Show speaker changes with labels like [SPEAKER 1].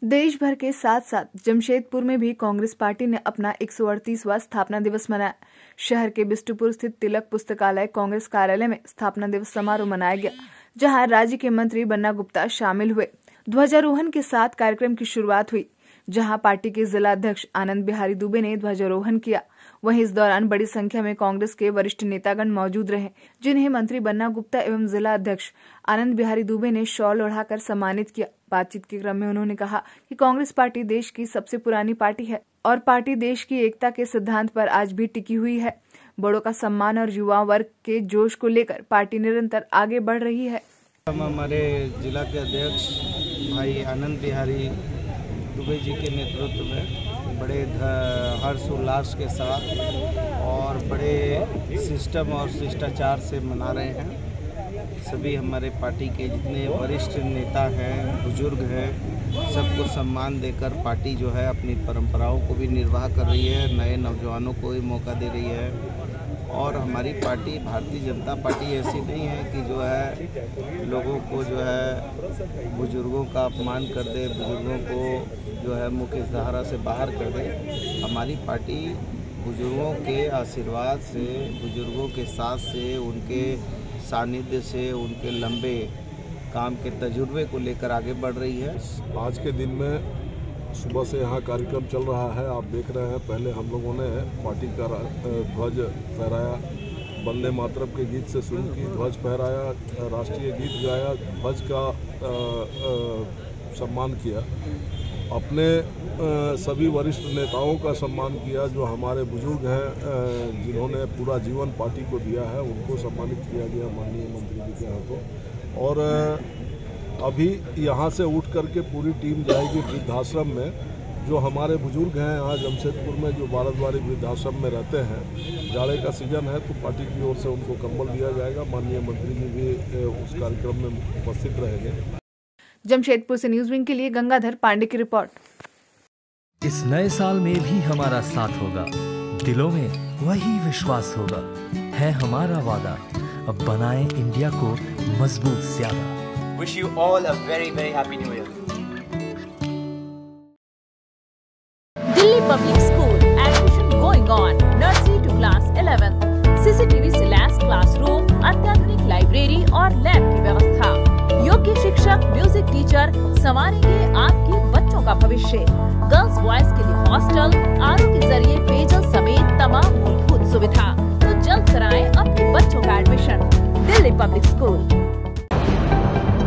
[SPEAKER 1] देश भर के साथ साथ जमशेदपुर में भी कांग्रेस पार्टी ने अपना 138वां स्थापना दिवस मनाया। शहर के बिष्टुपुर स्थित तिलक पुस्तकालय कांग्रेस कार्यालय में स्थापना दिवस समारोह मनाया गया, जहां राज्य के मंत्री बन्ना गुप्ता शामिल हुए। ध्वजारोहण के साथ कार्यक्रम की शुरुआत हुई, जहां पार्टी के जिला अध्यक्ष आनंद बिहारी दुबे ने ध्वजारोहण किया। वहीं इस दौरान बड़ी संख्या में कांग्रेस के वरिष्ठ नेतागण मौजूद रहे, जिन्हें मंत्री बन्ना गुप्ता एवं जिला अध्यक्ष आनंद बिहारी दुबे ने शॉल ओढ़ाकर सम्मानित किया। बातचीत के क्रम में उन्होंने कहा कि कांग्रेस पार्टी देश की सबसे पुरानी पार्टी है और पार्टी देश की एकता के सिद्धांत पर आज भी टिकी हुई है। बड़ों का सम्मान और युवा वर्ग के जोश को लेकर पार्टी निरंतर आगे बढ़ रही है।
[SPEAKER 2] हम हमारे जिला के अध्यक्ष भाई आनंद बिहारी दुबे जी के नेतृत्व में बड़े हर्षोल्लास के साथ और बड़े सिस्टम और शिष्टाचार से मना रहे हैं। सभी हमारे पार्टी के जितने वरिष्ठ नेता हैं, बुजुर्ग हैं, सबको सम्मान देकर पार्टी जो है अपनी परंपराओं को भी निर्वाह कर रही है, नए नौजवानों को भी मौका दे रही है। और हमारी पार्टी भारतीय जनता पार्टी ऐसी नहीं है कि जो है लोगों को जो है बुजुर्गों का अपमान कर दे, बुजुर्गों को जो है मुख्य धारा से बाहर कर दे। हमारी पार्टी बुजुर्गों के आशीर्वाद से, बुजुर्गों के साथ से, उनके सानिध्य से, उनके लंबे काम के तजुर्बे को लेकर आगे बढ़ रही है।
[SPEAKER 3] आज के दिन में सुबह से यहाँ कार्यक्रम चल रहा है, आप देख रहे हैं। पहले हम लोगों ने पार्टी का ध्वज फहराया, वंदे मातरम के गीत से शुरू की, ध्वज फहराया, राष्ट्रीय गीत गाया, ध्वज का सम्मान किया। अपने सभी वरिष्ठ नेताओं का सम्मान किया, जो हमारे बुजुर्ग हैं, जिन्होंने पूरा जीवन पार्टी को दिया है, उनको सम्मानित किया गया माननीय मंत्री जी के हाथों। और अभी यहाँ से उठ करके पूरी टीम जाएगी वृद्धाश्रम में। जो हमारे बुजुर्ग हैं यहाँ जमशेदपुर में, जो बारदवारी वृद्धाश्रम में रहते हैं, जाड़े का सीजन है तो पार्टी की ओर से उनको कंबल दिया जाएगा। माननीय मंत्री जी भी उस कार्यक्रम में उपस्थित रहेंगे।
[SPEAKER 1] जमशेदपुर से न्यूज विंग के लिए गंगाधर पांडे की रिपोर्ट।
[SPEAKER 4] इस नए साल में भी हमारा साथ होगा, दिलों में वही विश्वास होगा, है हमारा वादा। अब बनाएं इंडिया को मजबूत ज्यादा।
[SPEAKER 5] Wish you all a very happy new year.
[SPEAKER 6] Delhi Public School admission going on. Nursery to class 11. CCTV से लैस क्लासरूम, अत्याधुनिक लाइब्रेरी और लैब की व्यवस्था। योग्य शिक्षक, म्यूजिक टीचर संवारेंगे आपके बच्चों का भविष्य। गर्ल्स बॉयज के लिए हॉस्टल, आरओ के जरिए पेयजल समेत तमाम मूलभूत सुविधा। तो जल्द कराएं अपने बच्चों का एडमिशन। Delhi public school.